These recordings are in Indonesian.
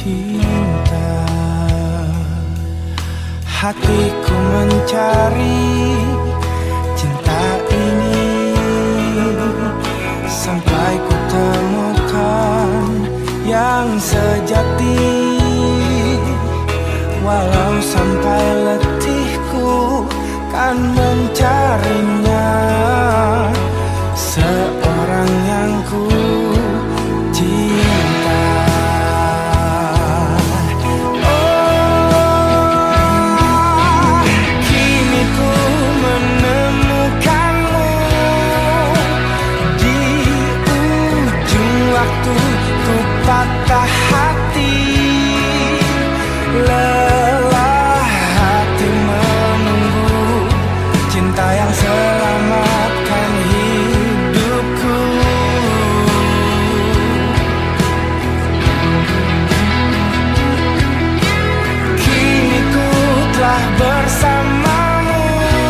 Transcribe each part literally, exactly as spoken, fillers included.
cinta. Hatiku mencari cinta ini sampai ku temukan yang sejati. Walau sampai letihku kan mencarinya, seorang yang ku cinta. Oh, kini ku menemukanmu di ujung waktu ku patah hati. Lelah hati menunggu cinta yang selamatkan hidupku. Kini ku telah bersamamu,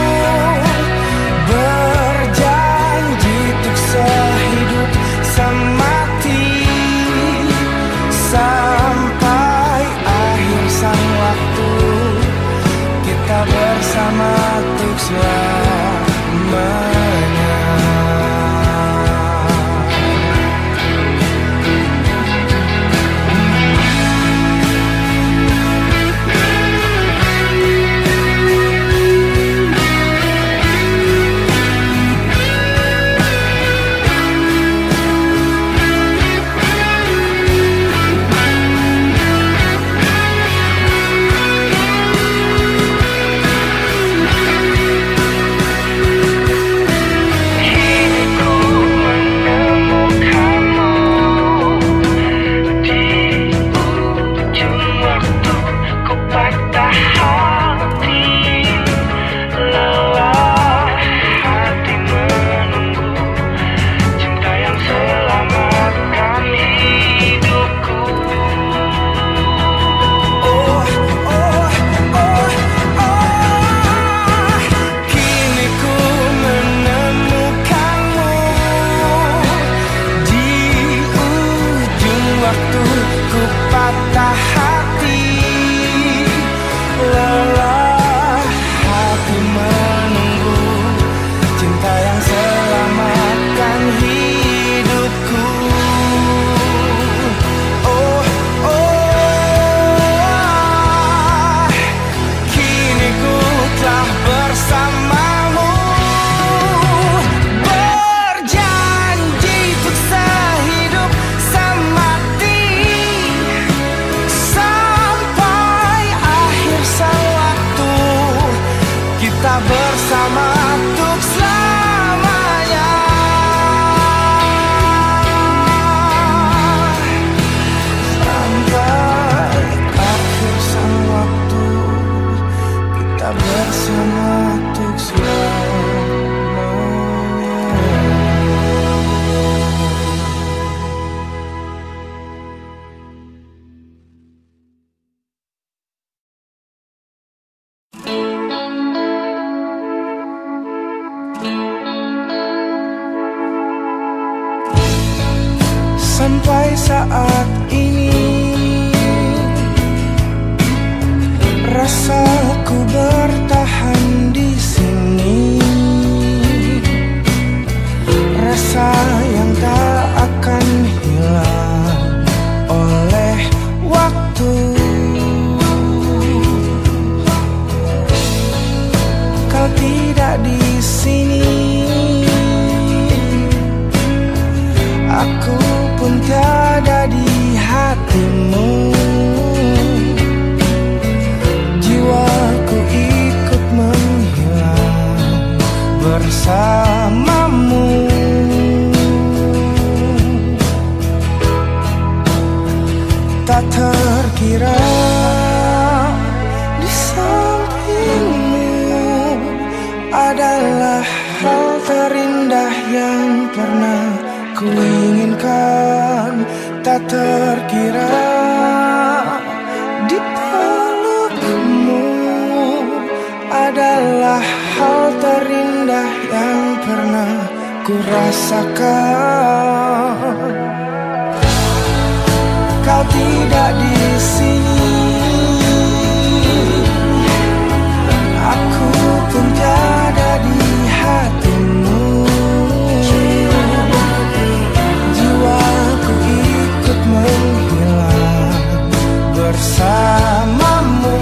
berjanji untuk sehidup semati, sampai akhir sang waktu kita bersama untuk selamanya. Bersama untuk selamanya. Sampai akhir sang waktu kita bersama untuk selamanya. Sampai saat ini rasaku bertahan di sini, rasa yang tak akan hilang oleh waktu. Kau tidak di sini, aku pun tiada di hatimu. Jiwaku ikut menghilang bersamamu. Tak terkira di sampingmu adalah hal terindah yang pernah ku inginkan. Tak terkira di pelukmu adalah hal terindah yang pernah ku rasakan. Kau tidak di sini, aku pun tiada di hatimu. Jiwaku ikut menghilang bersamamu.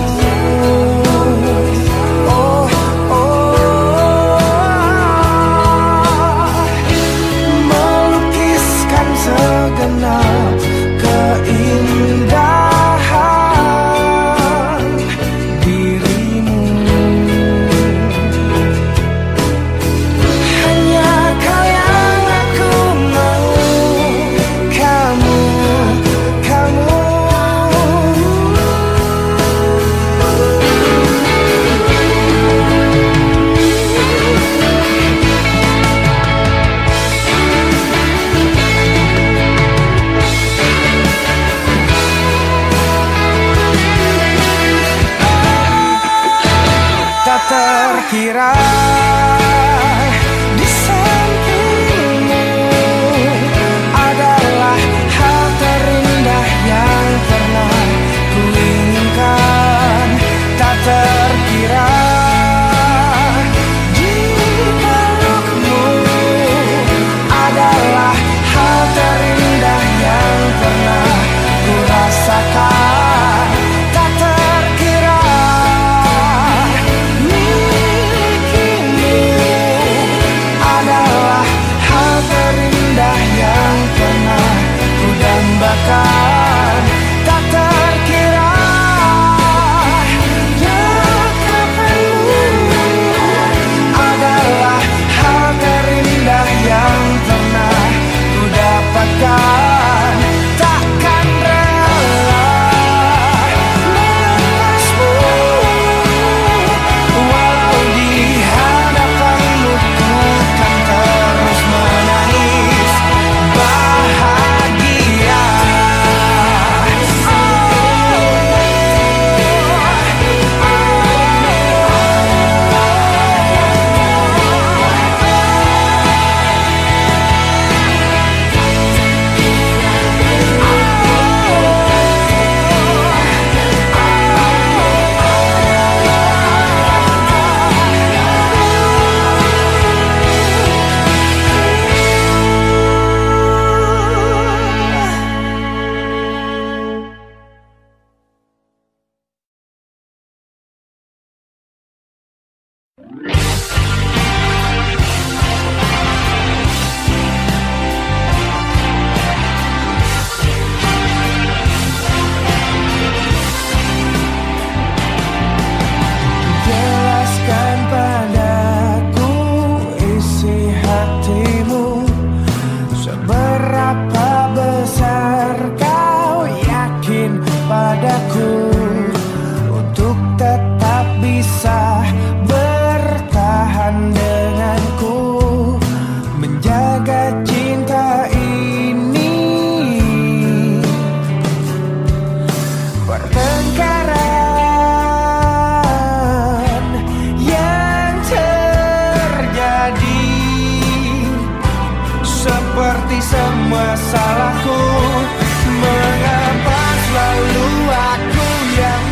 Oh, oh, melukiskan segenap keindahan dirimu. Hanya kau yang aku mau, kamu, kamu. Tak terkira di sampingmu adalah hal terindah yang pernah kuinginkan. Tak terkira di pelukmu adalah hal terindah yang pernah kurasakan. Tak terkira adalah hal terindah yang pernah kudambakan. Tak terkira dekapanmu adalah hal terindah yang pernah kudapatkan. Takkan rela melepasmu, walau di hadapanmu ku kan terus menangis bahagia. Jelaskan padaku isi hatimu, seberapa besar kau yakin padaku untuk tetap bisa bertahan denganku, menjaga cinta ini. Pertengkaran yang terjadi seperti semua salahku. Mengapa selalu aku yang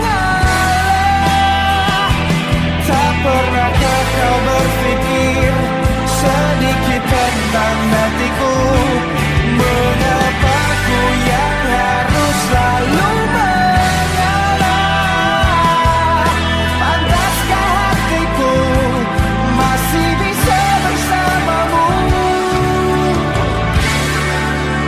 mengalah? Tak pernahkah kau berpikir sedikit tentang hatiku? Mengapa ku yang harus selalu mengalah? Pantaskah hatiku masih bisa bersamamu?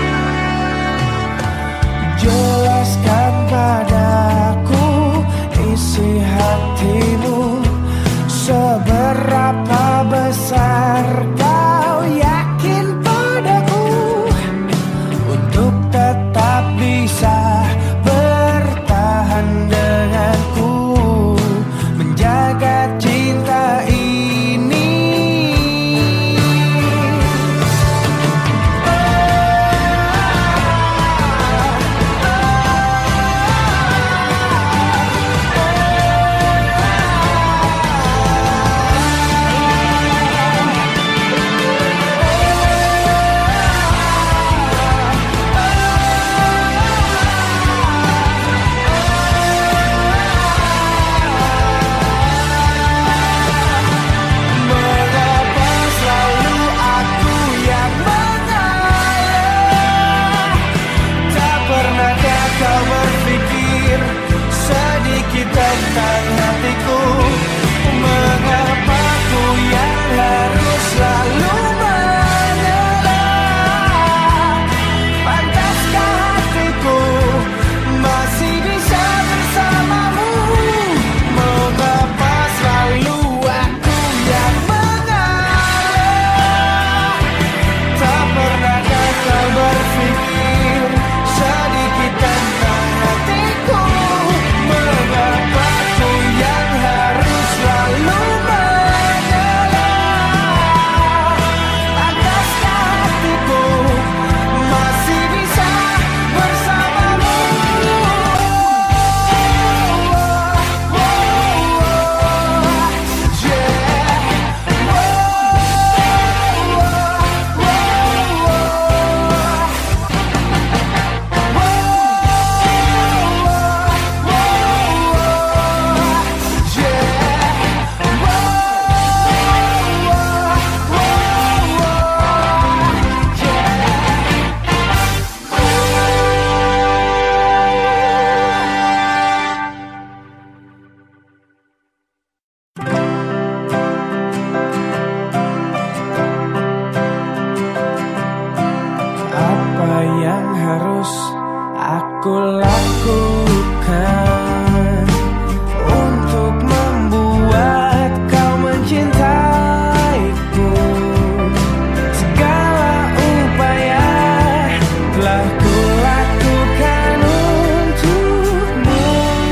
lakukan untuk membuat kau mencintaiku. Segala upaya telah kulakukan untukmu.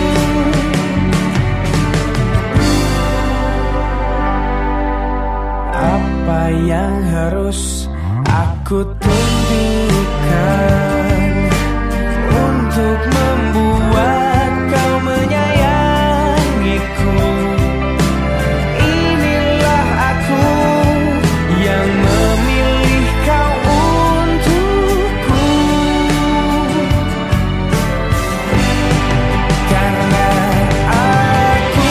Apa yang harus aku tunjukkan untuk membuat kau menyayangiku? Inilah aku yang memilih kau untukku. Karena aku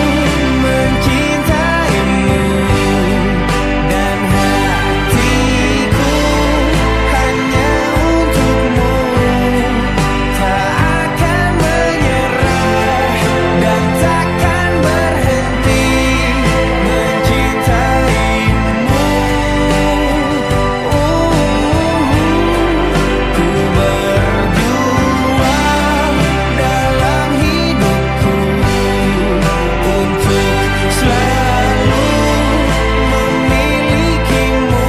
mencintaimu dan hatiku hanya untukmu. Tak akan menyerah dan takkan berhenti mencintaimu. Ku berjuang dalam hidupku untuk selalu memilikimu.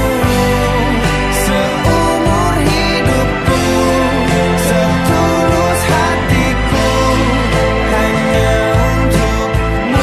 Seumur hidupku, setulus hatiku hanya untukmu.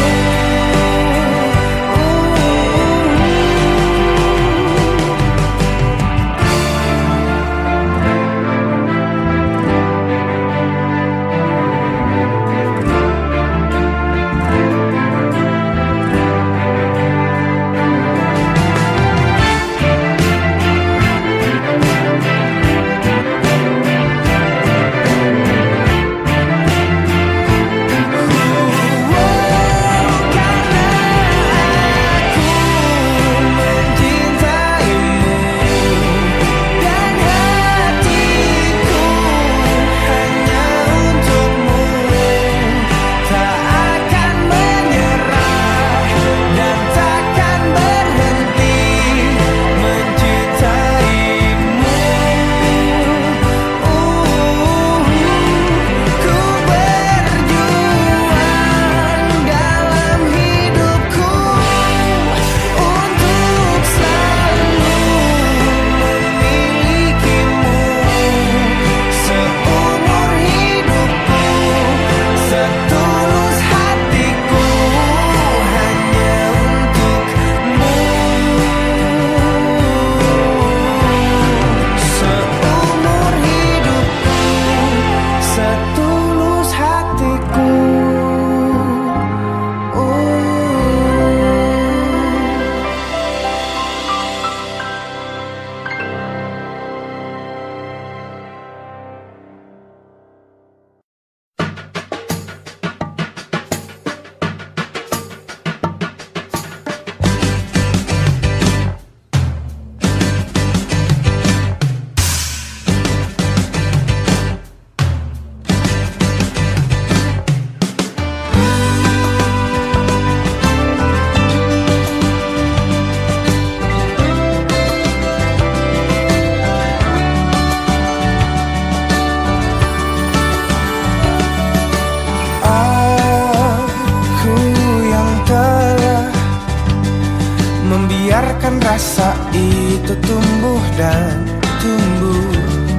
Membiarkan rasa itu tumbuh dan tumbuh.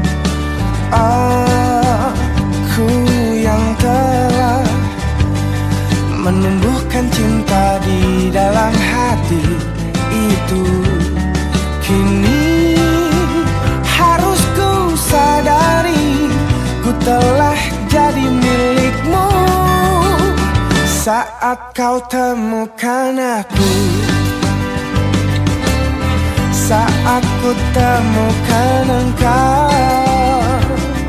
Aku yang telah menumbuhkan cinta di dalam hati itu. Kini harus ku sadari, ku telah jadi milikmu. Saat kau temukan aku, saat ku temukan engkau,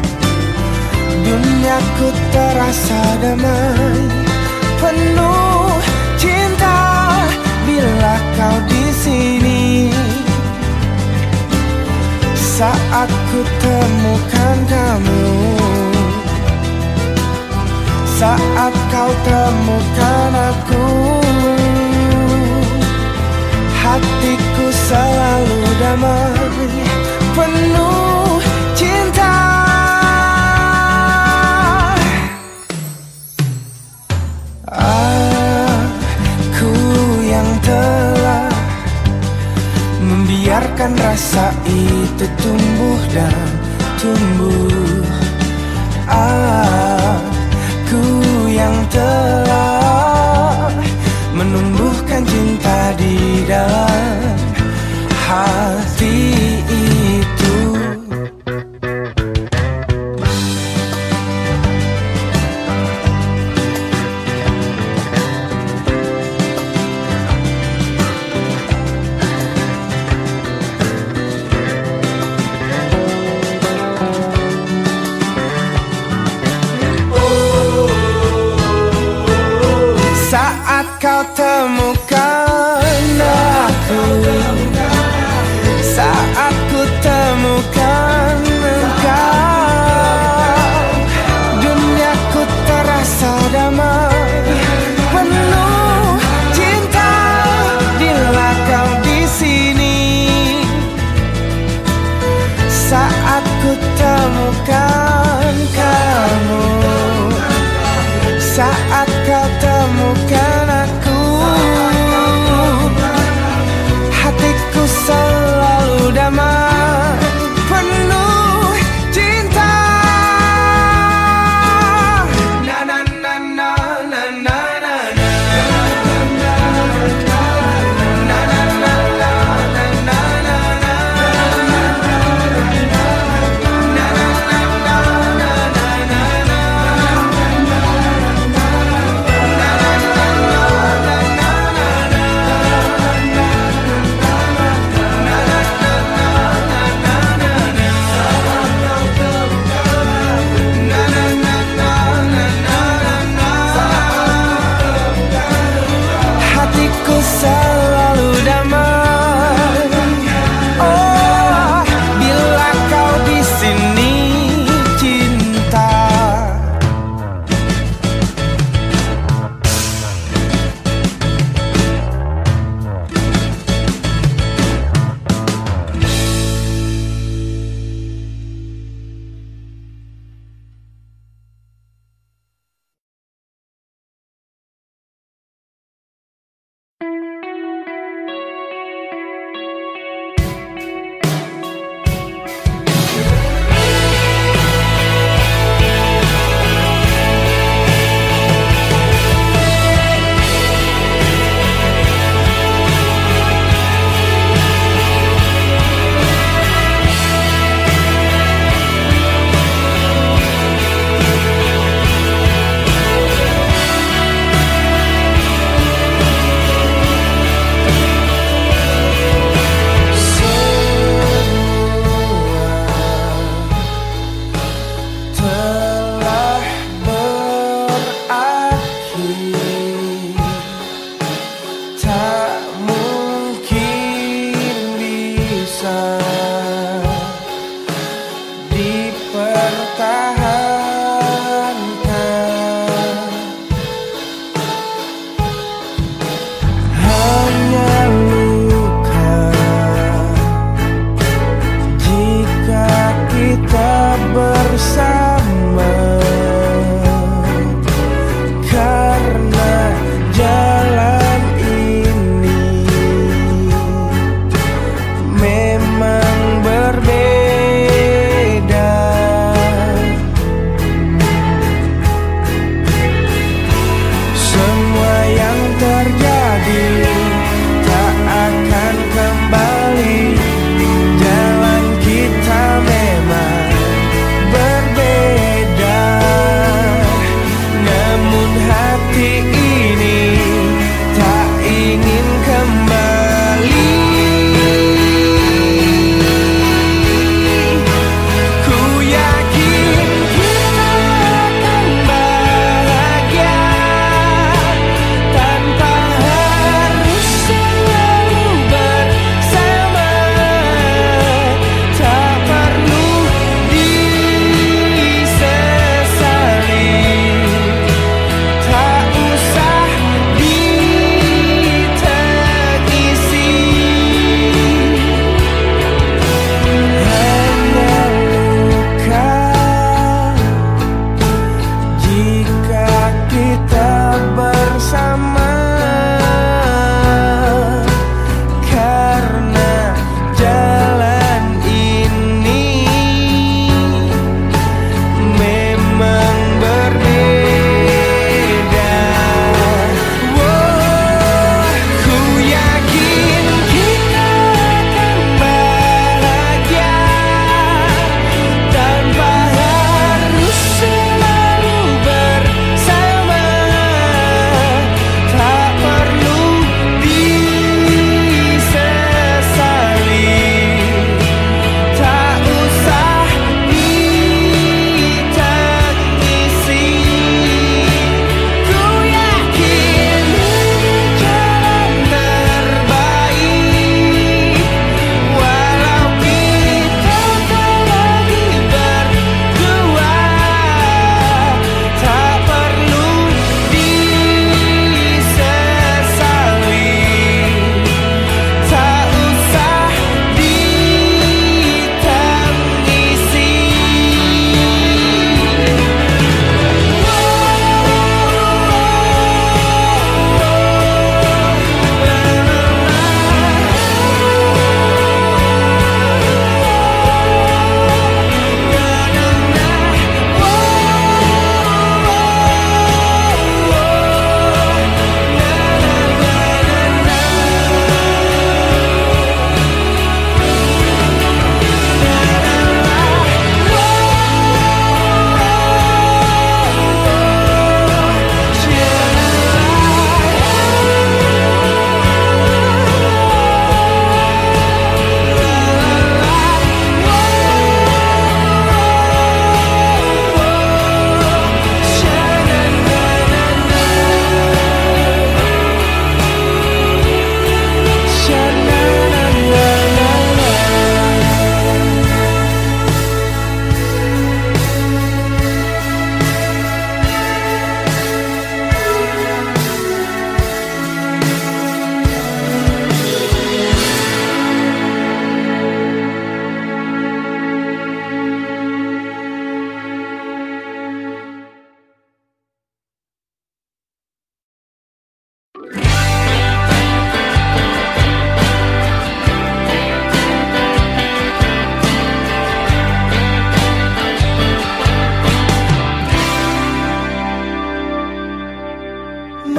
duniaku terasa damai, penuh cinta bila kau di sini. Saat ku temukan kamu, saat kau temukan aku, hatiku selalu damai, penuh cinta. dan tumbuh. Aku yang telah menumbuhkan cinta di dalam hati itu. Saat kau temukan aku, saat ku temukan engkau, duniaku terasa damai, penuh cinta bila kau di sini. Saat ku temukan kamu, saat kau temukan aku,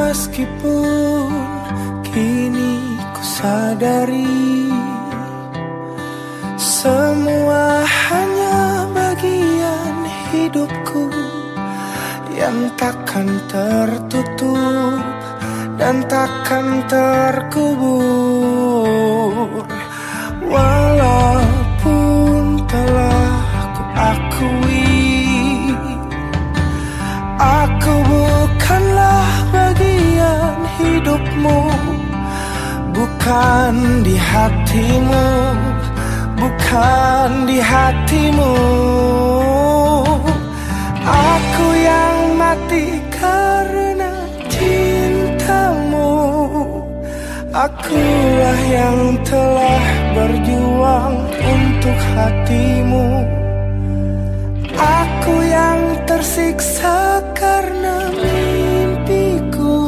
Meskipun kini ku sadari semua hanya bagian hidupku yang takkan tertutup dan takkan terkubur. Walaupun telah ku akui aku bukanlah bagian hidupmu, bukan di hatimu, bukan di hatimu. Aku yang mati karena cintamu, akulah yang telah berjuang untuk hatimu. Aku yang tersiksa karena mimpiku,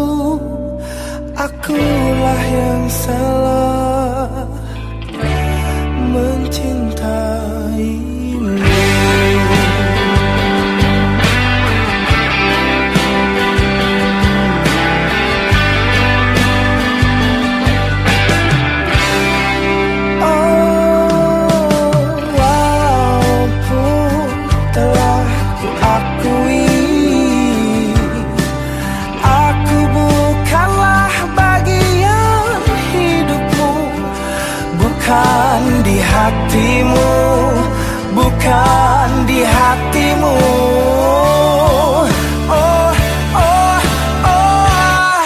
akulah yang salah mencintaimu. Bukan di hatimu, bukan di hatimu. Oh, oh, oh.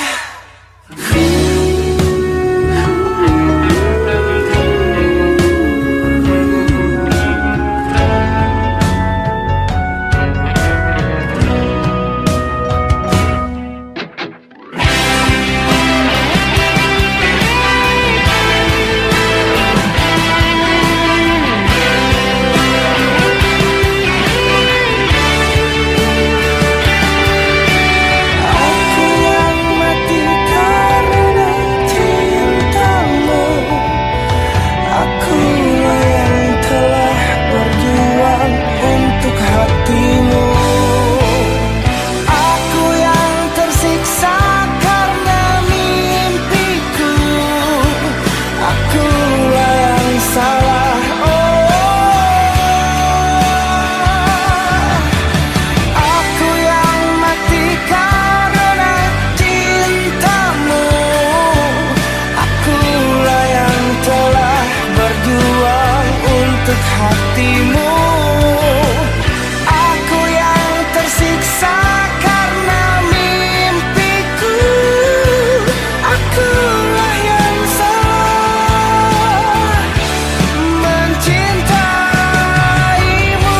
Hatimu, aku yang tersiksa karena mimpiku, akulah yang salah mencintaimu.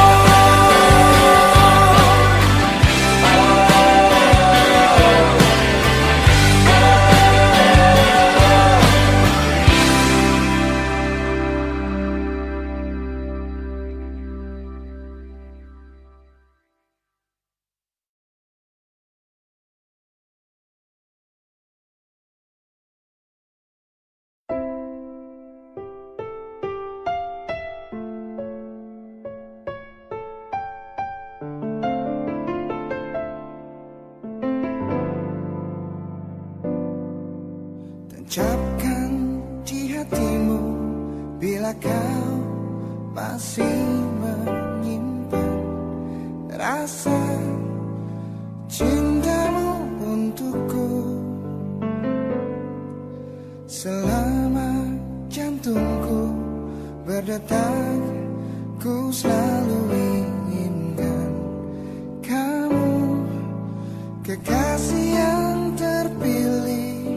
Tancapkan di hatimu bila kau masih menyimpan rasa cintamu untukku. Selama jantungku berdetak, ku selalu inginkan kamu, kekasih yang terpilih.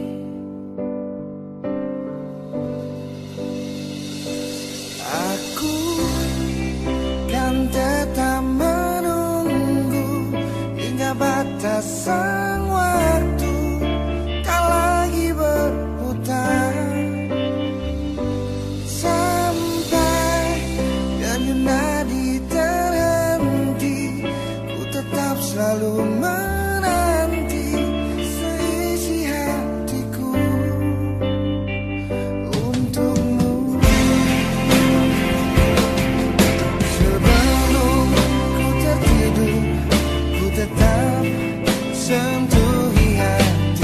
Aku kan tetap menunggu hingga batasan waktu tak lagi berputar, sampai denyut nadi terhenti. Ku tetap selalu menanti seisi hatiku untukmu. Sebelum ku tertidur, ku tetap sentuhi hatimu.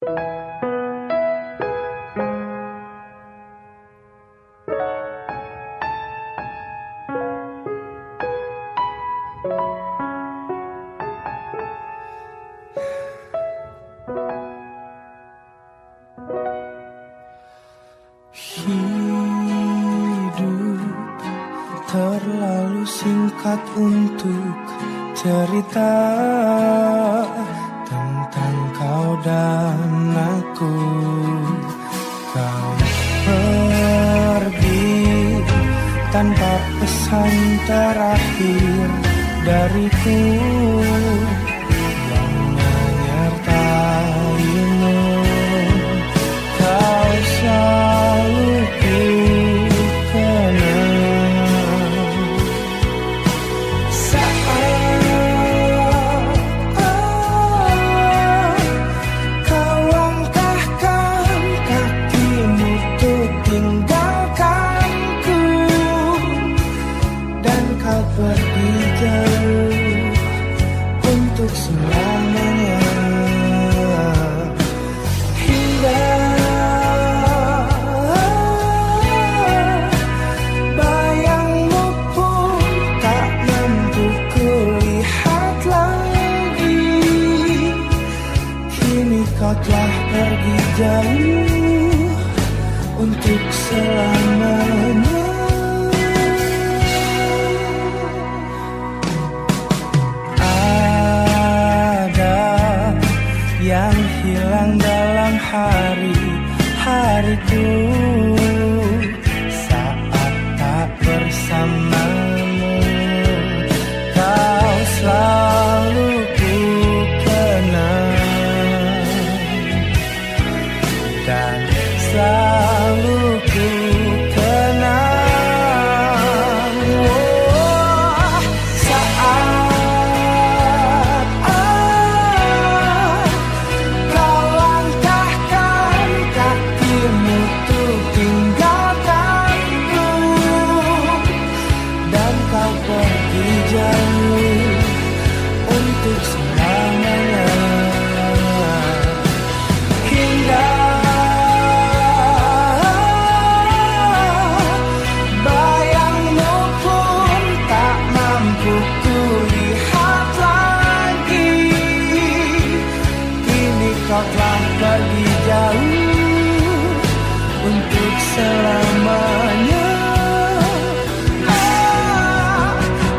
Hidup terlalu singkat untuk cerita tentang kau dan aku. Kau pergi tanpa pesan terakhir dariku yang menyertaimu. Kau selalu ku kenang saat kau langkahkan kakimu untuk tinggalkanku, dan kau pergi jauh untuk selamanya. Kau telah pergi jauh untuk selamanya. Ada yang hilang dalam hari-hariku saat tak bersamamu. Kau selalu ku kenang dan selalu ku kenang. Oh, saat ah, kau langkahkan kakimu untuk tinggalkanku, dan kau pergi jauh untuk selamanya. Hingga kau telah pergi jauh untuk selamanya. Ah,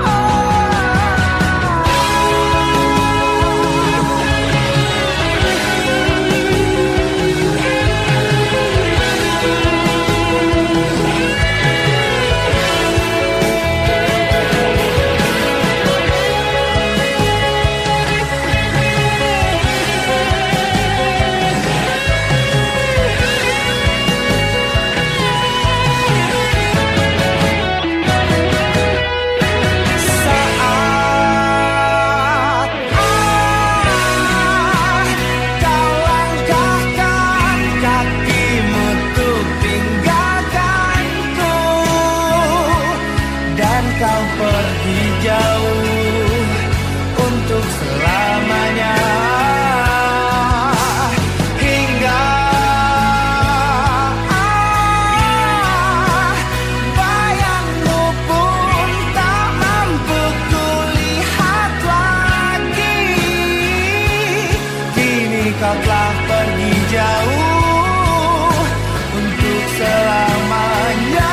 kau pergi jauh untuk selamanya. Hingga ah, bayangmu pun tak mampu kulihat lagi. Kini kau telah pergi jauh untuk selamanya.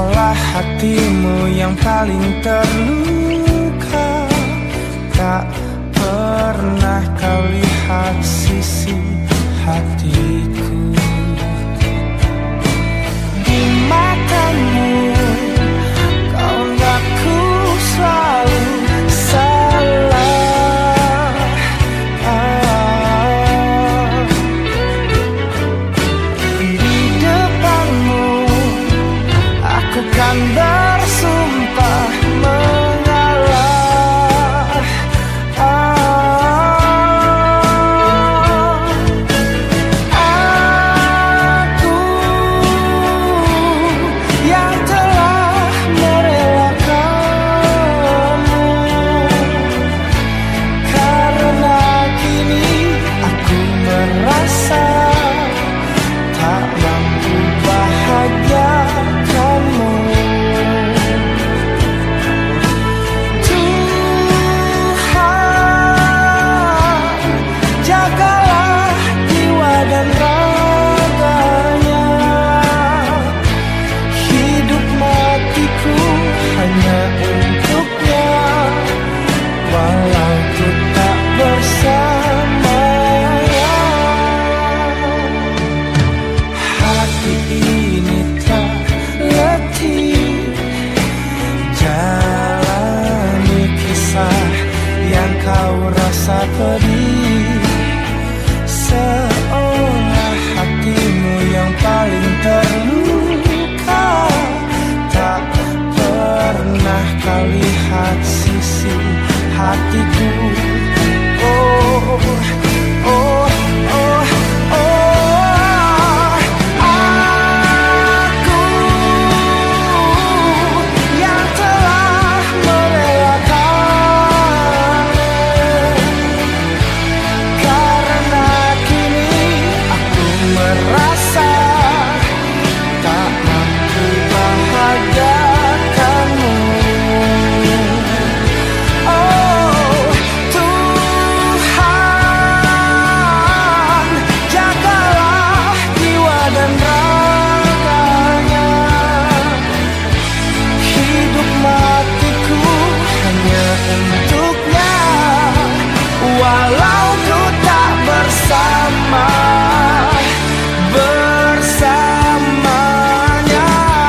seolah hatimu yang paling terluka. Tak pernah kau lihat sisi hatiku. Di matamu kau anggapku selalu salah. ah. Di depanmu aku kan bersumpah mengalah. ah. Aku yang telah merelakanmu, karena kini aku merasa tak mampu bahagiakanmu. Tuhan, jagalah jiwa dan raganya. Hidup matiku hanya untuknya, walau ku tak bersamanya. Hati ini tak letih jalani kisah yang kau rasa pedih. Seolah hatimu yang paling terluka. Tak pernah kau lihat sisi hatiku. Oh, oh, oh, oh. Aku yang telah merelakanmu, karena kini aku merasa tak mampu bahagiakanmu. Oh Tuhan, jagalah jiwa dan raganya. Hidup matiku hanya untuknya, walau ku tak bersama bersamanya.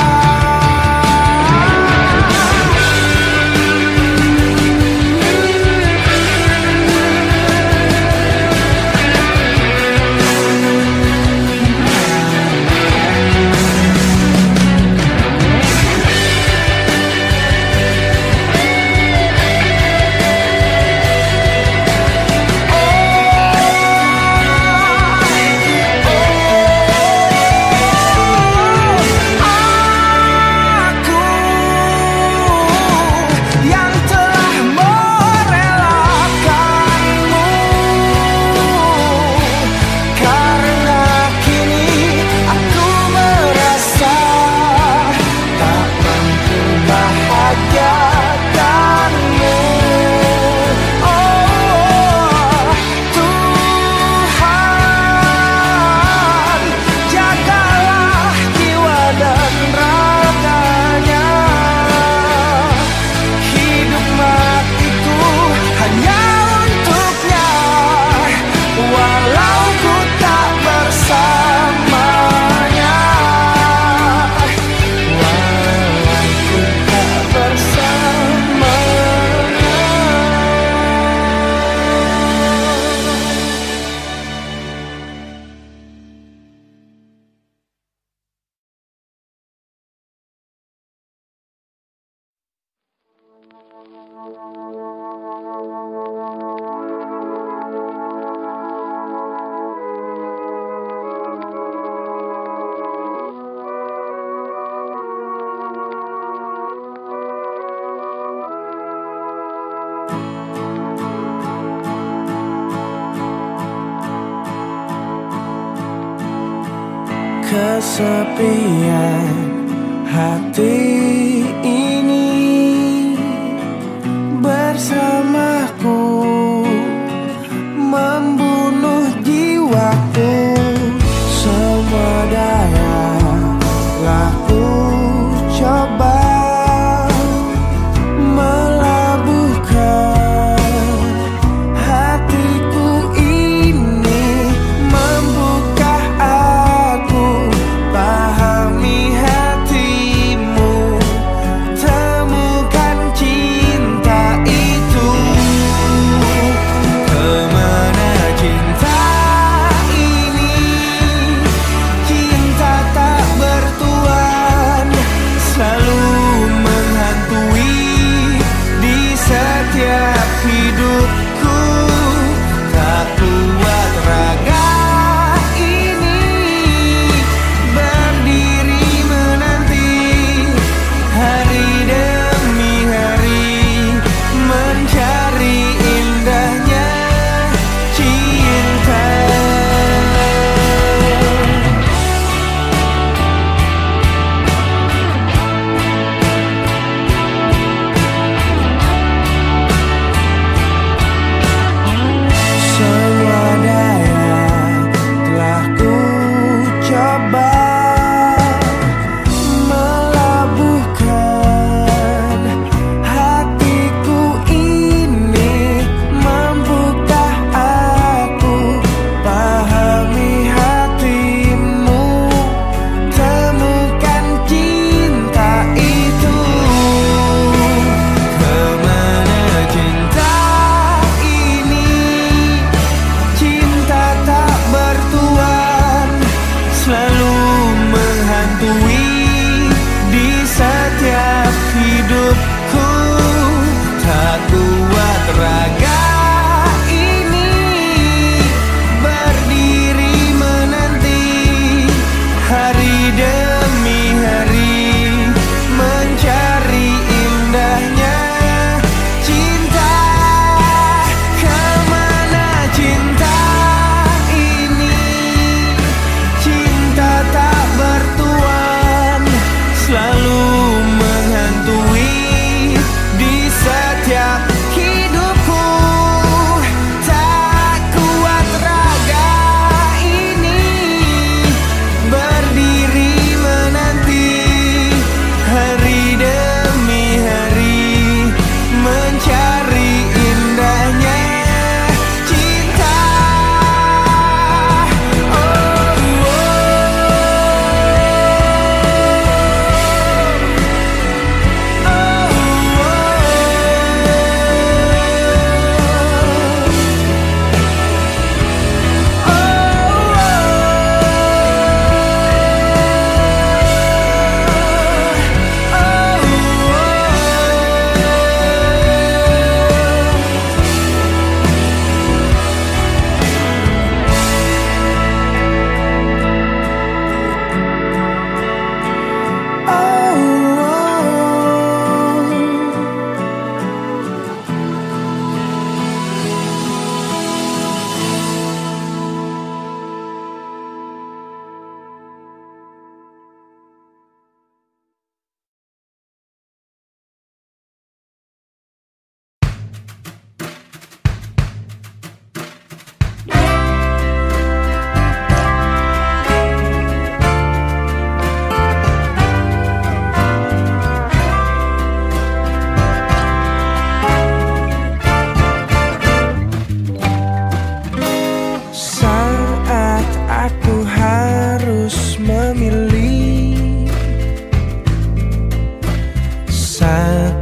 Aku yang telah merelakanmu, karena kini aku merasa tak mampu bahagiakanmu. Oh Tuhan, jagalah jiwa dan raganya. Hidup matiku hanya untuknya, walau ku tak bersamanya. Walau ku tak bersamanya. Kesepian hati ini bersamaku membunuh jiwaku. Semua daya laku coba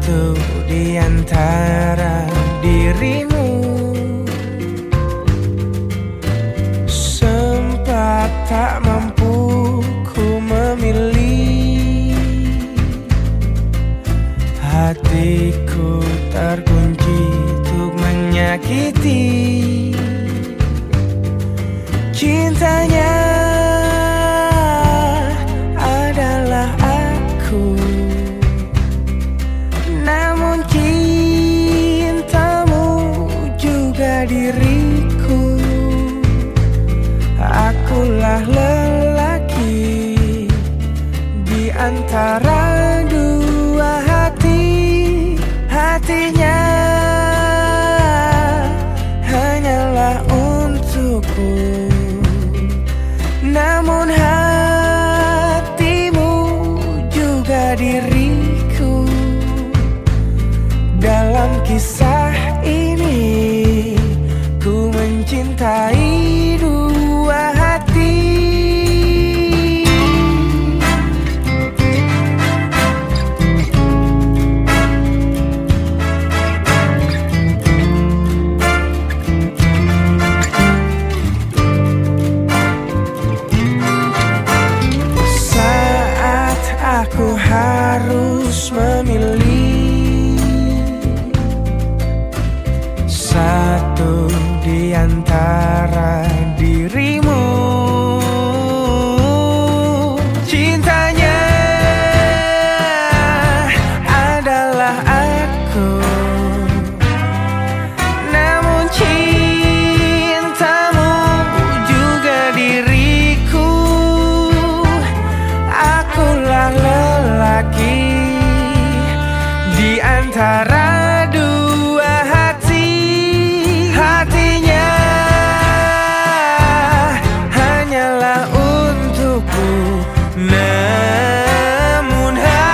itu di antara dirimu. Sempat tak mampu ku memilih, hatiku terkunci untuk menyakiti. Cintanya adalah aku, namun cintamu juga diriku. Akulah lelaki di antara dua hati. Hatinya hanyalah untukku, namun hatimu juga diriku. Dalam kisah ini ku mencintai dua hati. Saat aku harus memilih satu di antara dirimu, cintanya adalah aku, namun cintamu juga diriku. Akulah lelaki di antara dua hati. Hatinya hanyalah untukku, namun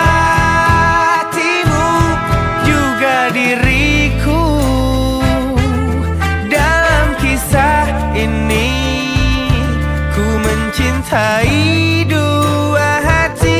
hatimu juga diriku. Dalam kisah ini ku mencintai dua hati.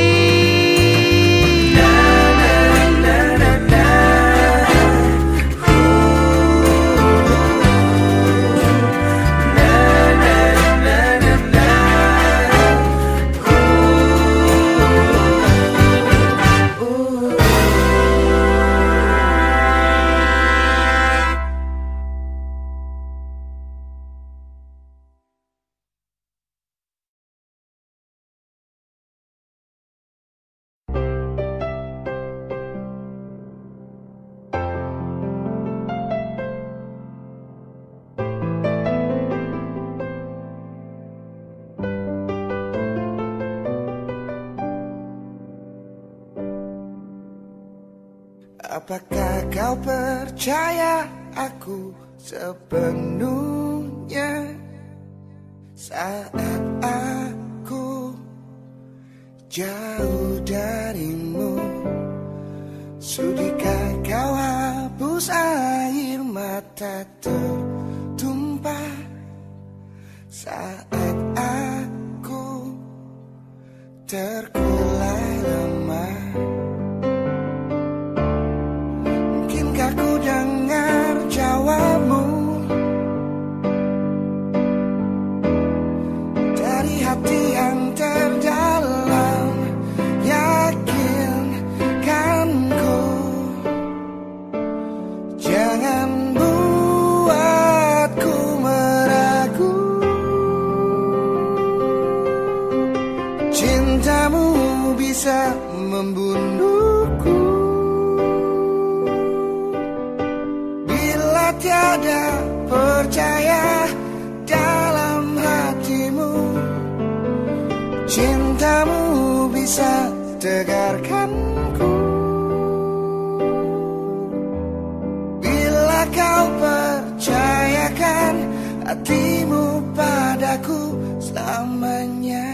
Apakah kau percaya aku sepenuhnya saat aku jauh darimu? Sudikah kau hapus air mata tertumpah saat aku terkulai lemah? Mungkinkah ku dengar jawabmu dari hati yang terdalam? Yakinkan ku, jangan buatku meragu. Cintamu bisa membunuhku bila tiada percaya dalam hatimu. Cintamu bisa tegarkanku bila kau percayakan hatimu padaku selamanya.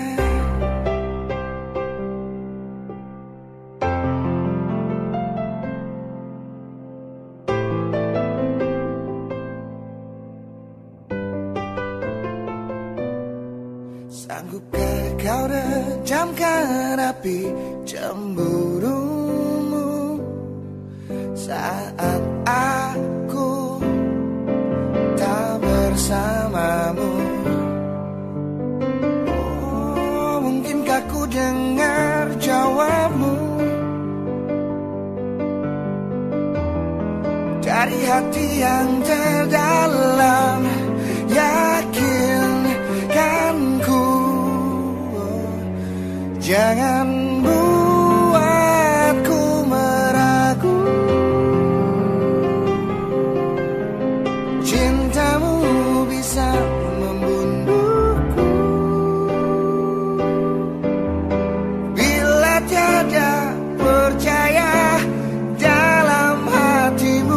Sanggupkah kau redamkan api cemburumu saat aku tak bersamamu. Oh, mungkinkah ku dengar jawabmu dari hati yang terdalam. Yakinkan ku, oh, jangan buatku meragu. Cintamu bisa membunuhku bila tiada percaya dalam hatimu.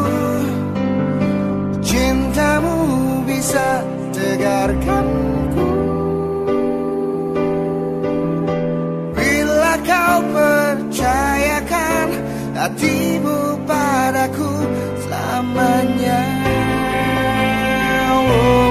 Cintamu bisa tegarkanku bila kau percayakan hatimu padaku selamanya. Oh.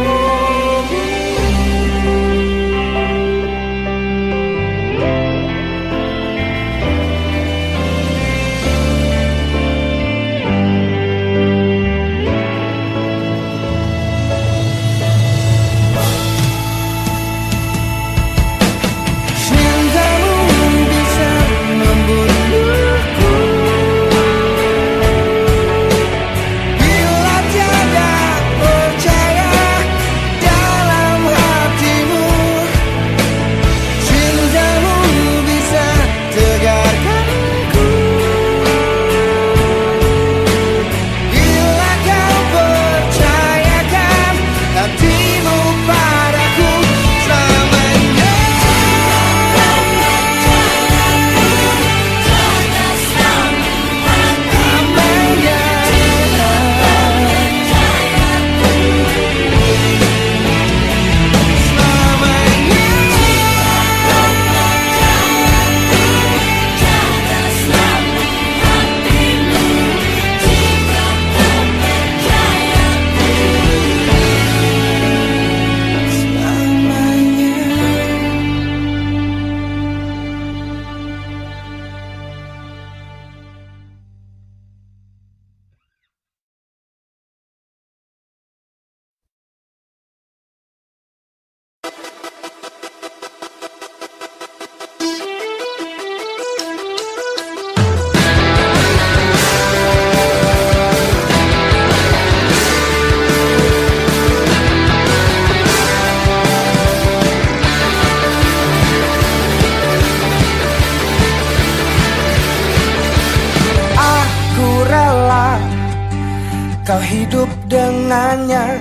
Kau hidup dengannya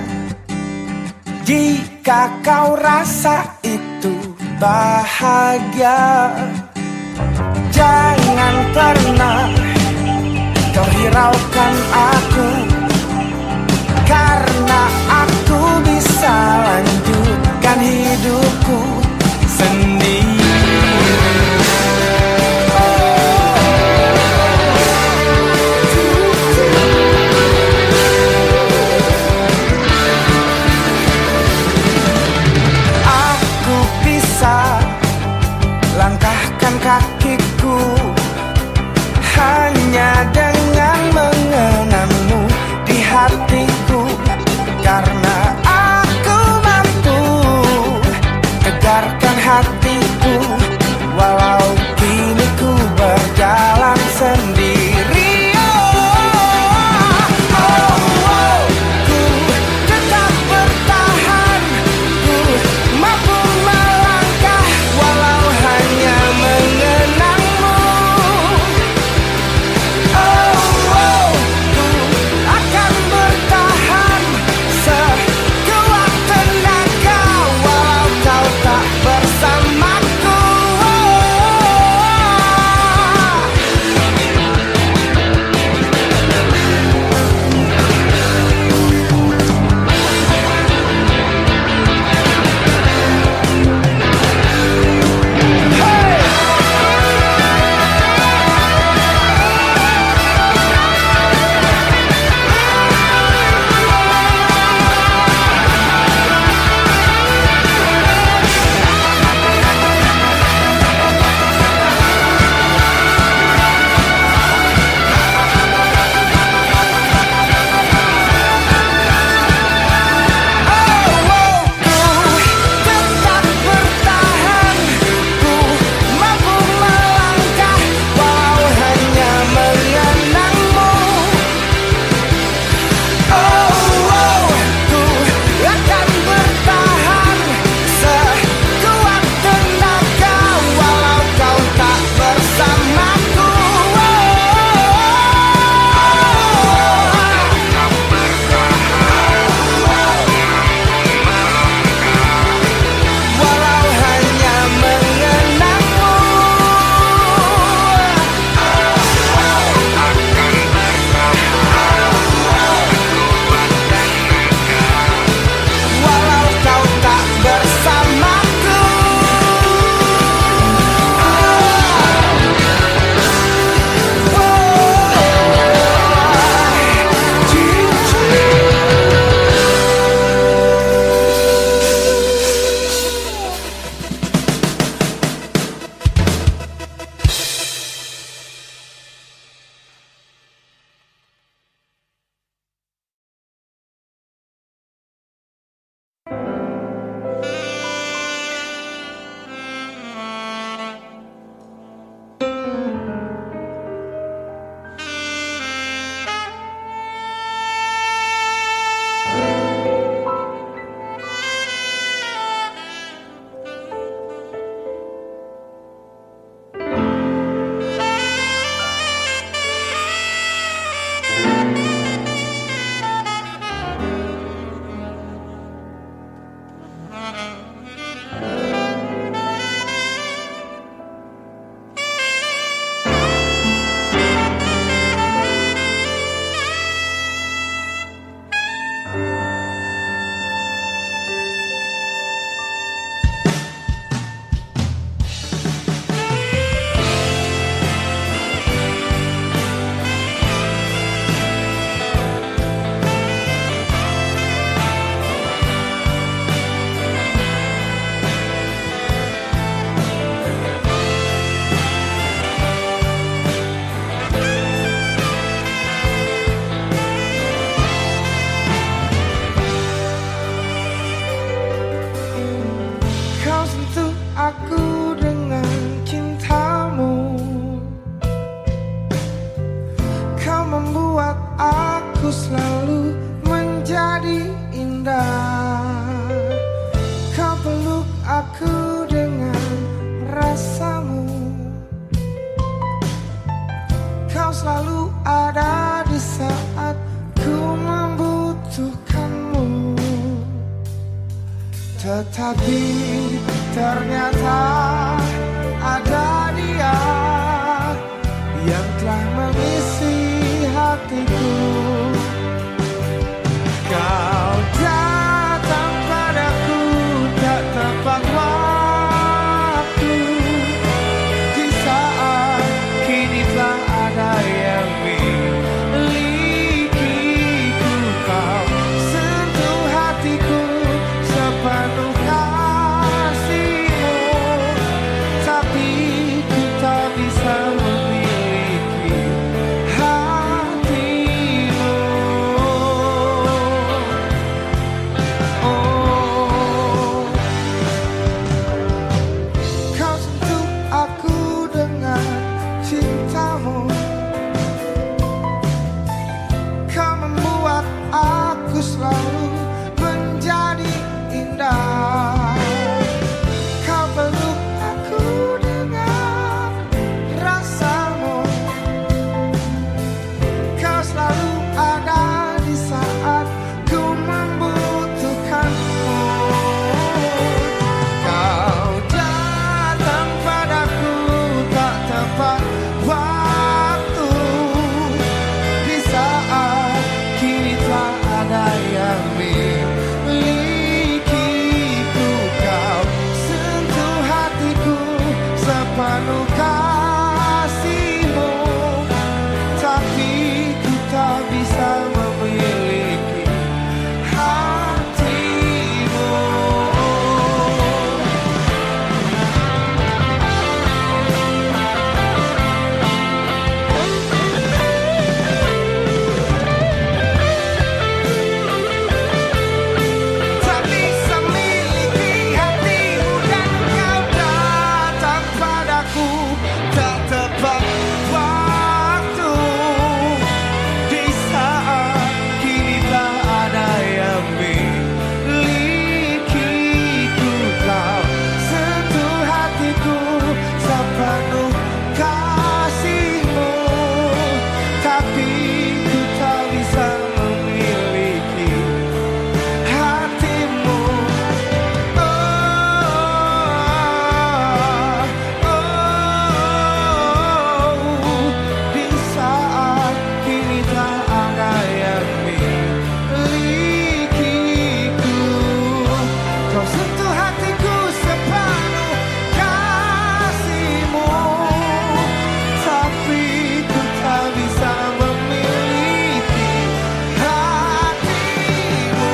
jika kau rasa itu bahagia. Jangan pernah kau hiraukan aku, karena aku bisa lanjutkan hidupku sendiri. Langkahkan kakiku hanya aku selalu menjadi indah. Kau peluk aku dengan rasamu. Kau selalu ada di saat ku membutuhkanmu. Tetapi ternyata ada dia yang telah mengisi hatiku. Kau datang padaku tak tepat waktu, di saat kini telah ada yang milikiku. Kau sentuh hatiku sepenuh kasih-Mu, tapi ku tak bisa memiliki hati-Mu. Oh, kau sentuh aku dengan cinta-Mu. Kau membuat aku selalu menjadi indah. Kau peluk aku dengan rasamu. Kau selalu ada di saat ku membutuhkanmu. Kau datang padaku tak tepat waktu, di saat kini telah ada yang milikiku. Kau sentuh hatiku sepenuh kasih-Mu, tapi ku tak bisa memiliki hati-Mu. Tak bisa miliki hati-Mu, dan kau datang padaku tak tepat waktu, di saat kini tak ada yang milikiku. Kau sentuh hatiku sepenuh kasih-Mu, tapi ku tak bisa memiliki hati-Mu. Oh, oh, di saat kini tak ada yang milikiku. Kau sentuh hatiku sepenuh kasih-Mu, tapi ku tak bisa memiliki hati-Mu.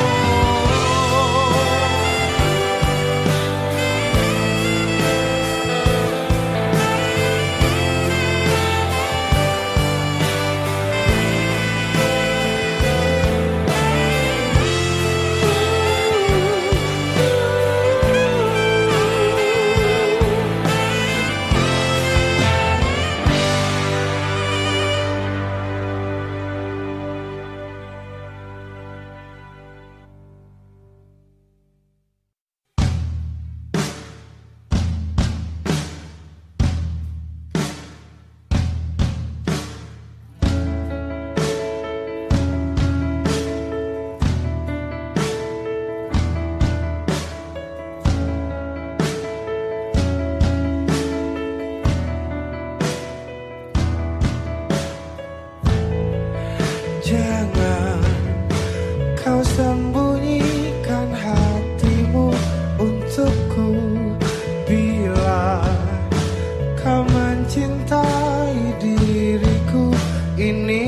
Jangan kau sembunyikan hatimu untukku. Bila kau mencintai diriku ini,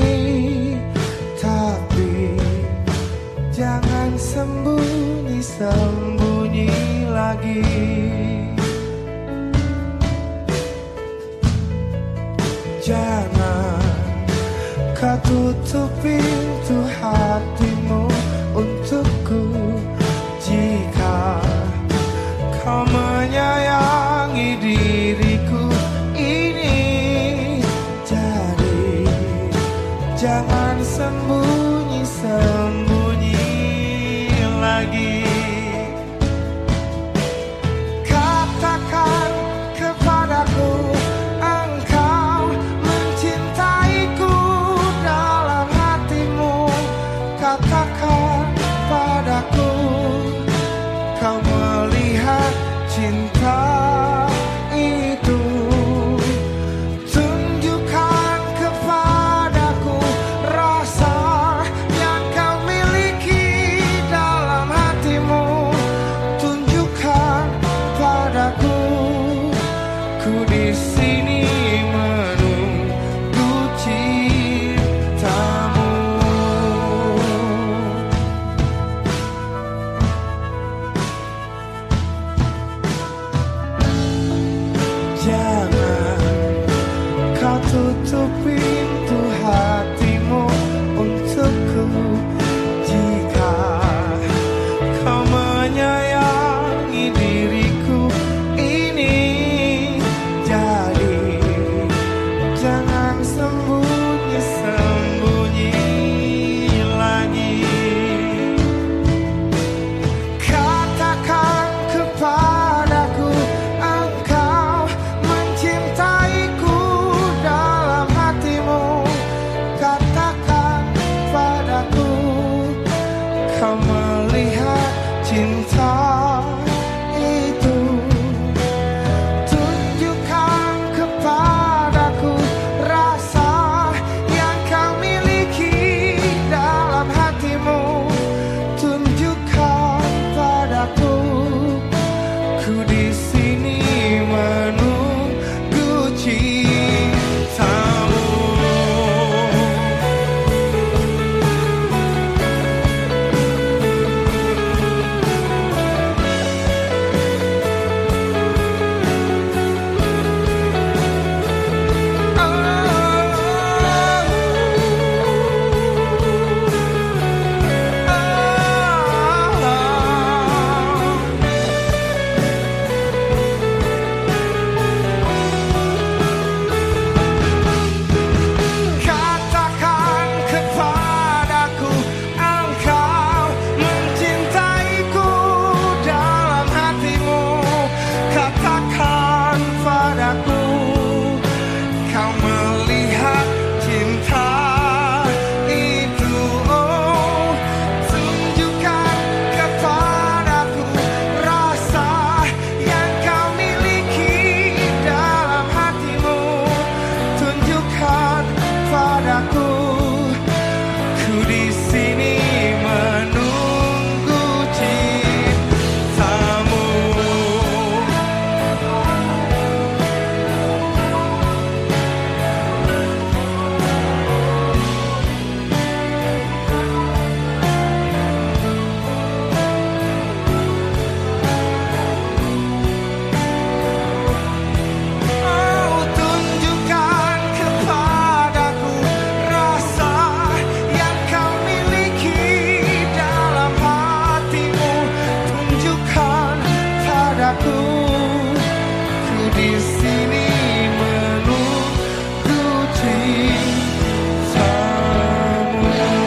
tapi jangan sembunyi-sembunyi lagi. Jangan kau tutup pintu hatimu untukku. Jika kau menyayangi diriku ini, jadi jangan sembunyi sembunyi lagi. Katakan kepadaku engkau mencintaiku dalam hatimu. Katakan padaku kau melihat cinta itu. Tunjukkan kepadaku rasa yang kau miliki dalam hatimu. Tunjukkan padaku, ku di sini menunggu cintamu. Jangan kau tutup pintu hatimu untukku. Jika kau menyayangi diriku ini, jadi jangan sembunyi-sembunyi lagi. Katakan kepadaku engkau mencintaiku dalam hatimu. Katakan padaku kau melihat cinta itu. Tunjukkan kepadaku rasa yang kau miliki dalam hatimu. Tunjukkan padaku, ku di sini menunggu cintamu. Katakan kepadaku engkau mencintaiku dalam hatimu. Katakan padaku kau melihat cinta itu. Oh, tunjukkan kepadaku rasa yang kau miliki dalam hatimu. Tunjukkan padaku, ku di sini menunggu cintamu. Oh, tunjukkan kepadaku rasa yang kau miliki dalam hatimu. Tunjukkan padaku, ku di sini menunggu cintamu.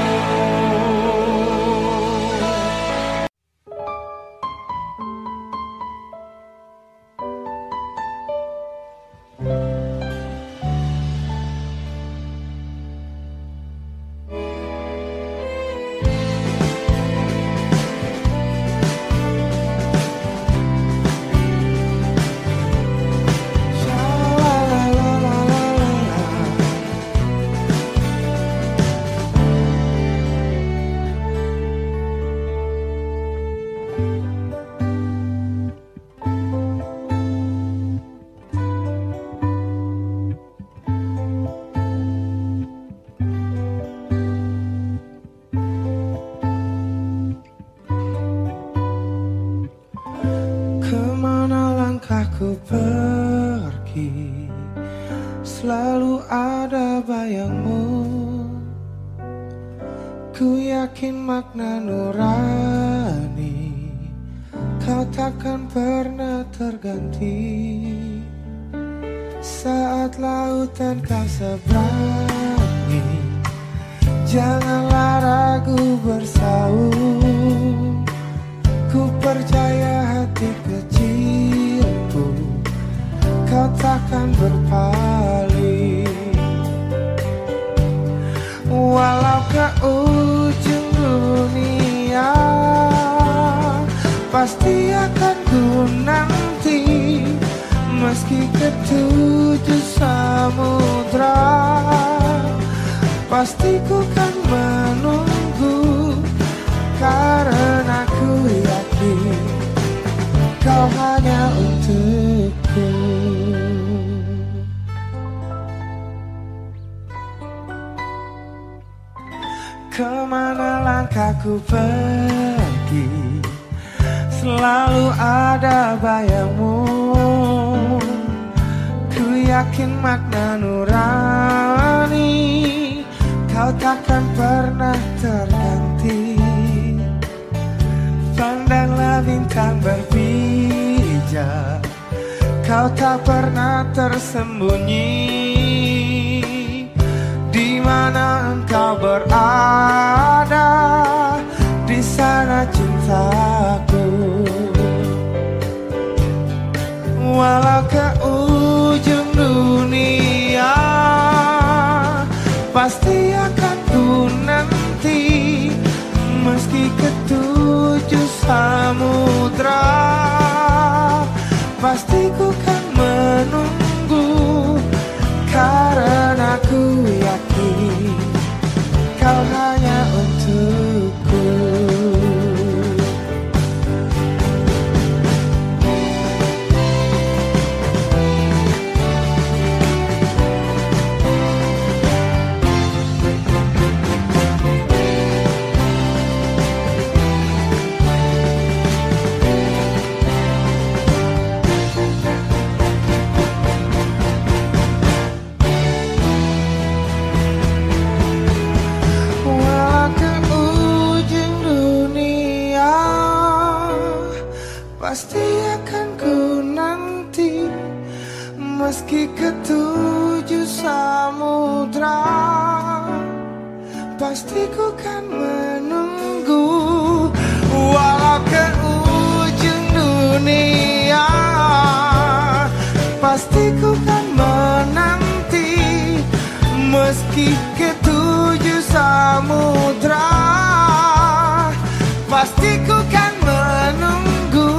Kemana langkahku pergi, selalu ada bayangmu. Ku yakin makna nurani kau takkan pernah terganti. Saat lautan kau seberangi, janganlah ragu takkan berpaling. Walau ke ujung dunia, pasti akan ku nanti. Meski ke tujuh samudra, pasti ku kan menunggu. Karena ku yakin kau hanya untukku. Kemana langkahku pergi, selalu ada bayangmu. Ku yakin makna nurani kau takkan pernah terganti. Pandanglah bintang berpijar, kau tak pernah tersembunyi. Di mana engkau berada, di sana cintaku. Walau ke ujung dunia, pasti akan ku nanti. Meski ke tujuh samudra, pasti ku kan menunggu. Karena ku yakin kau hanya untukku. Pasti akan ku nanti. Meski ke tujuh samudra, pasti ku kan menunggu. Walau ke ujung dunia, pasti ku kan menanti. Meski ke tujuh samudra, pasti ku kan menunggu.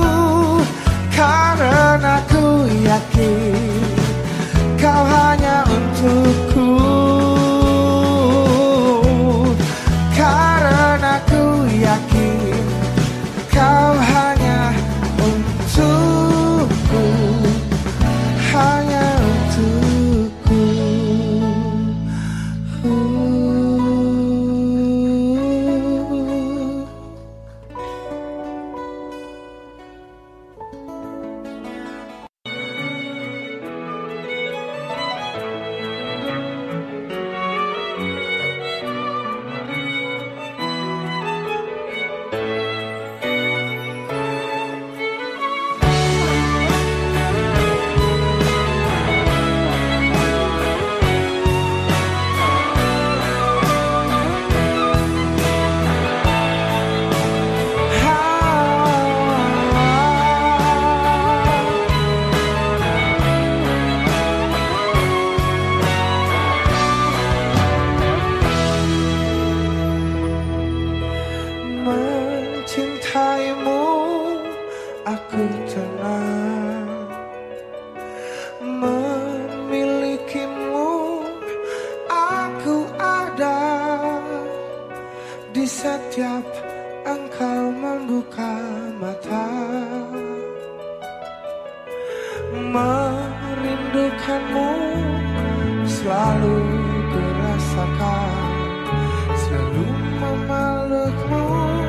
Karena ku yakin kau hanya untukku. Karena ku yakin kau hanya untukku. Hanya untukku. Mencintaimu aku tenang, memilikimu aku ada. Di setiap engkau membuka mata, merindukanmu selalu ku rasakan. Selalu memelukmu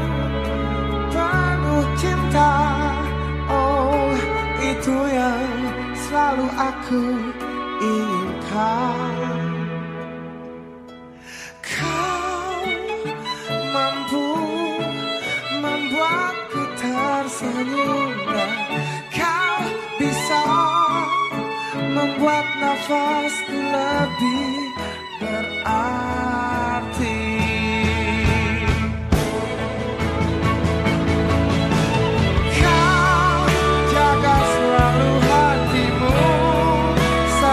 penuh cinta. Oh, itu yang selalu aku inginkan. Kau mampu membuatku tersenyum, dan kau bisa membuat nafasku lebih berarti. Kau jaga selalu hatimu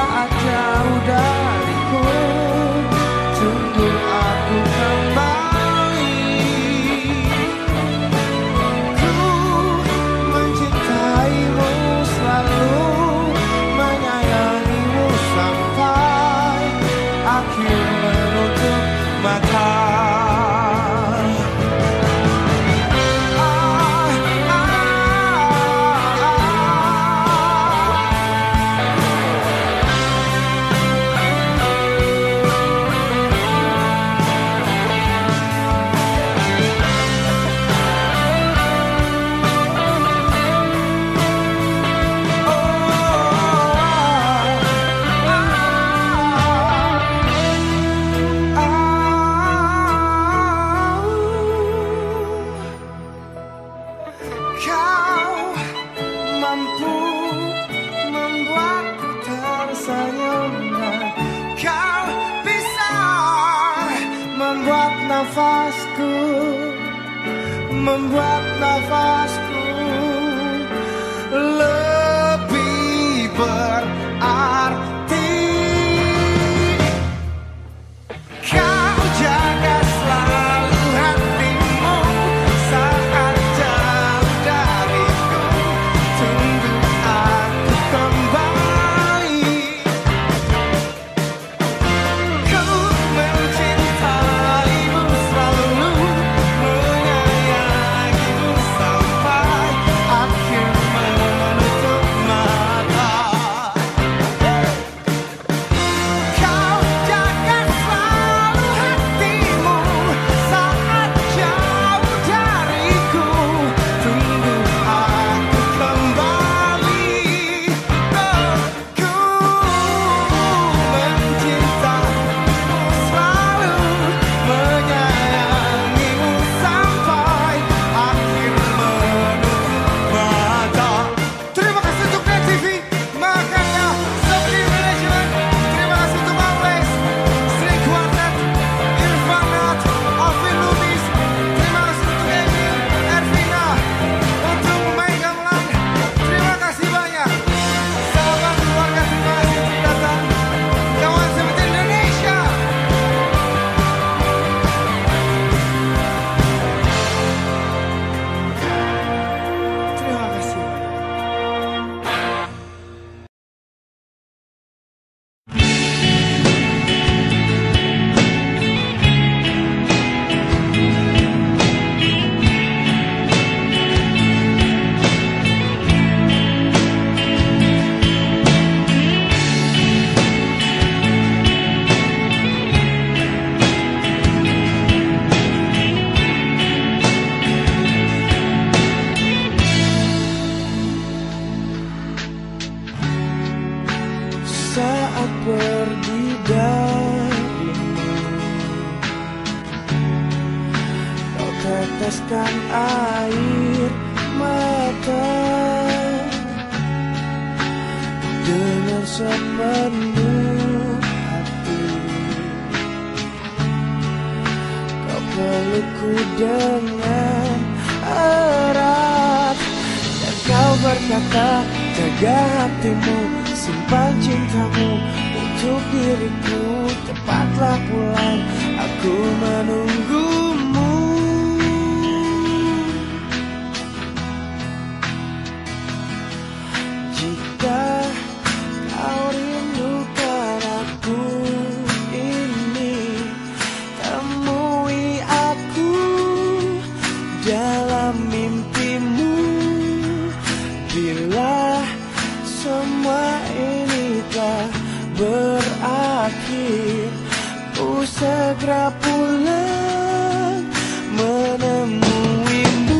membuat nafasku, membuat nafasku lebih berarti. Kau jaga selalu hatimu saat jauh dariku. Tunggu aku kembali. Ku mencintaimu selalu, menyayangimu sampai akhir menutup mata. Kau jaga selalu hatimu saat jauh dariku. Tunggu aku kembali. Oh, ku mencintaimu selalu, menyayangimu sampai akhir menutup mata. Terima kasih untuk Net T V, makanya Safety Management. Terima kasih untuk Always, String Quartet, Irfanat, Alvin Lubis. Terima kasih untuk Amy, Ervina, untuk Mai Gamelan. Terima kasih banyak. Sahabat keluarga, terima kasih untuk datang. Kawan Safety Indonesia. Terima kasih. Saat pergi darimu, kau teteskan air mata dengan sepenuh hati. Kau pelukku dengan erat dan kau berkata, jaga hatimu, simpan cintamu untuk diriku. Cepatlah pulang, aku menunggumu. Jika kau rindukan aku ini, temui aku dalam mimpimu. Bila semua ini telah berakhir, ku segera pulang menemuimu.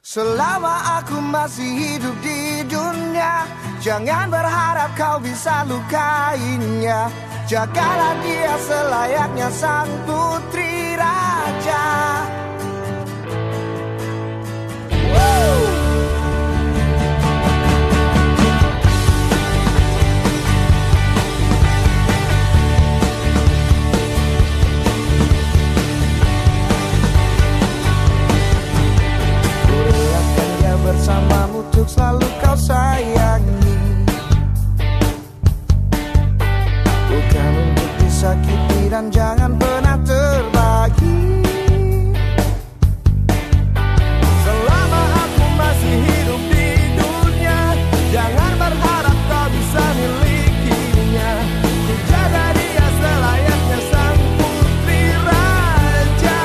Selama aku masih hidup di dunia, jangan berharap kau bisa lukainya. Jagalah dia selayaknya sang putri raja. Woo! Kurelakan dia bersamamu untuk selalu kau sayangi. Bukan untuk disakiti dan jangan pernah terbagi. Selama aku masih hidup di dunia, jangan berharap kau bisa milikinya. Ku jaga dia selayaknya sang putri raja.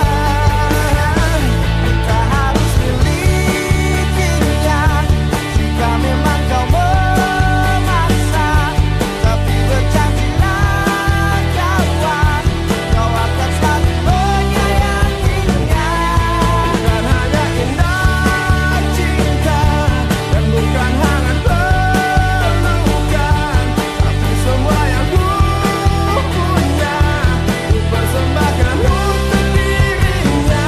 Tak harus milikinya jika memang kau memaksa, tapi berjanjilah kawan, kau akan selalu menyayanginya. Bukan hanya indah cinta dan bukan hangat pelukan, tapi semua yang ku punya ku persembahkan untuk dirinya.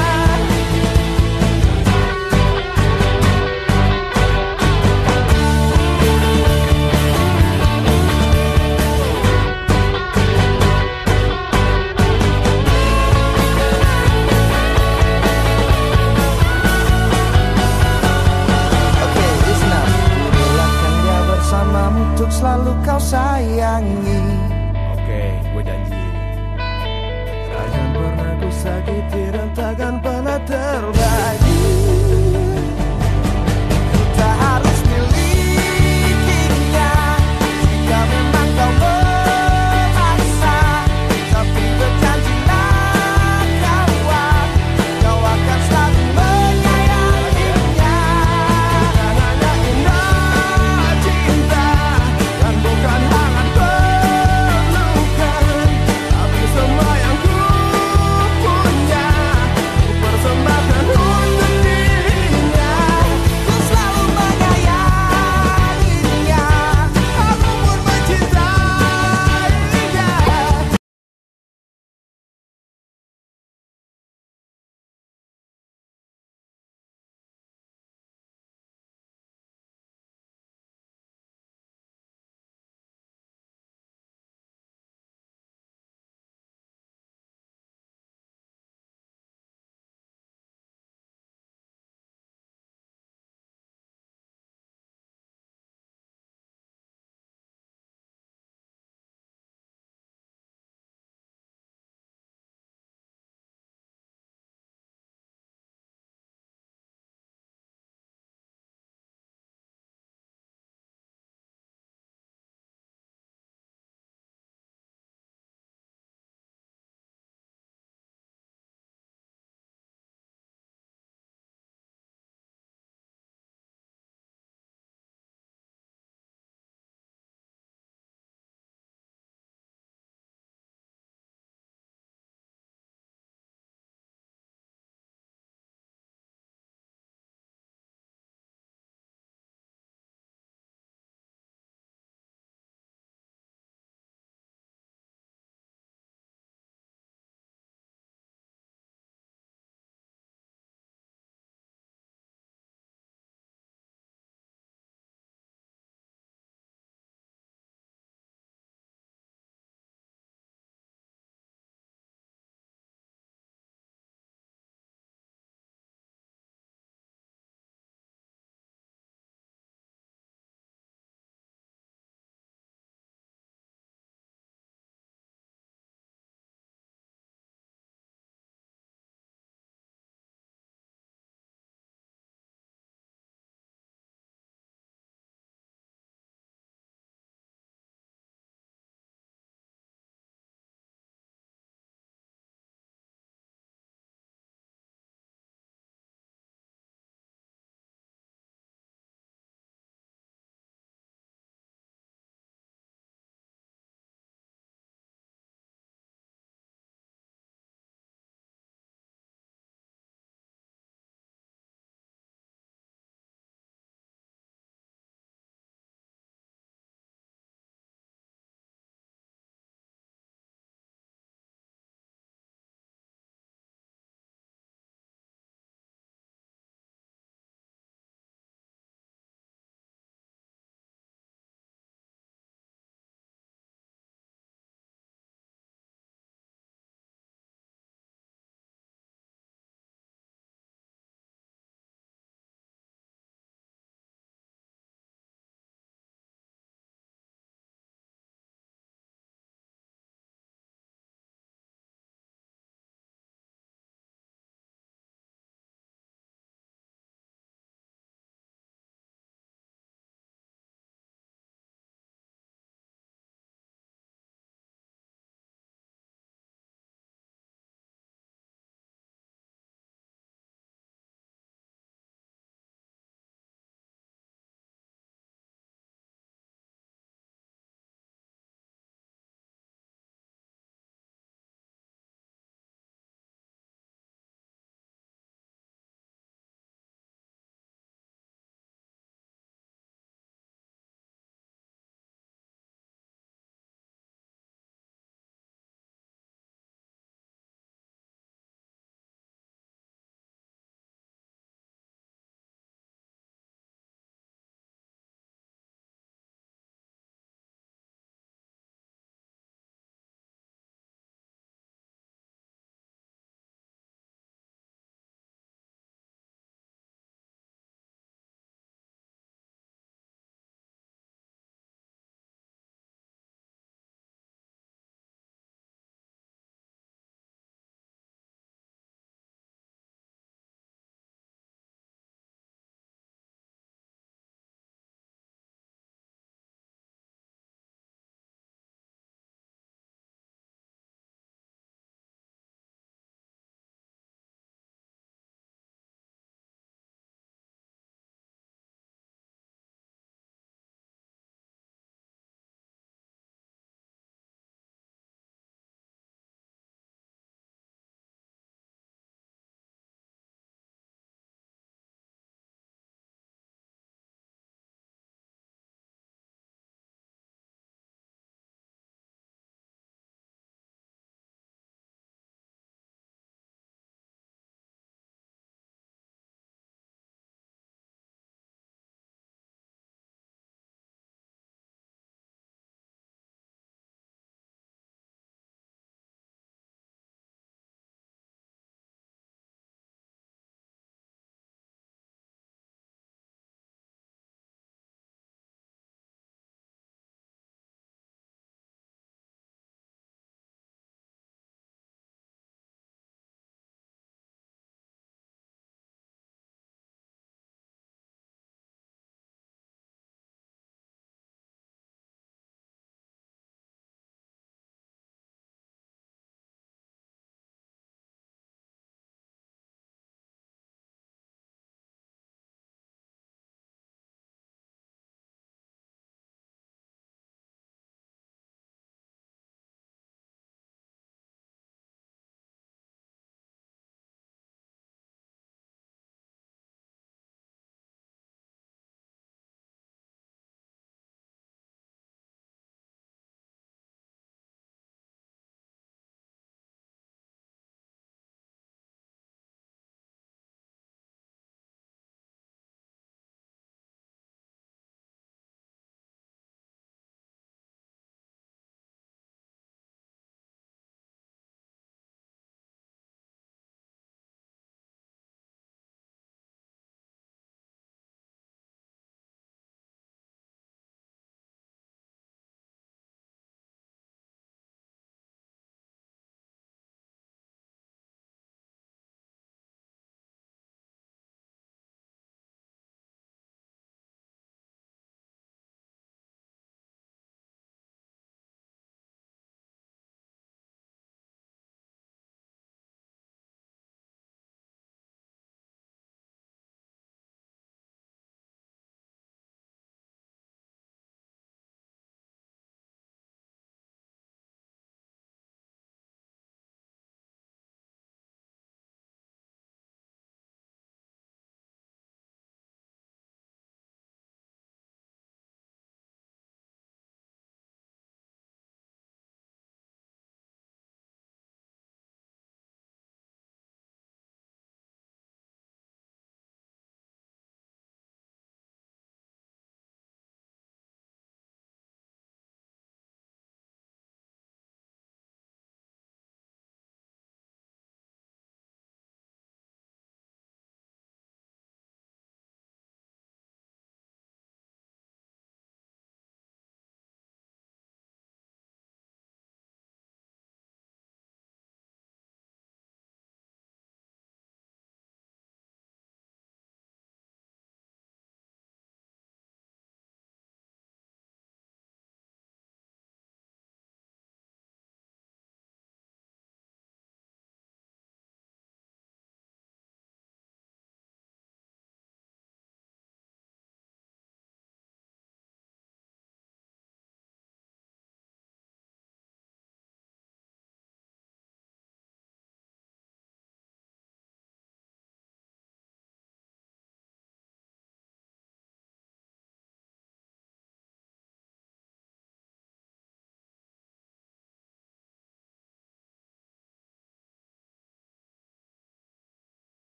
Oke, listen up. Kurelakan dia bersamamu untuk selalu kau sayangi. Oke, gue janji. Takkan pernah ku sakiti dan takkan pernah terbagi.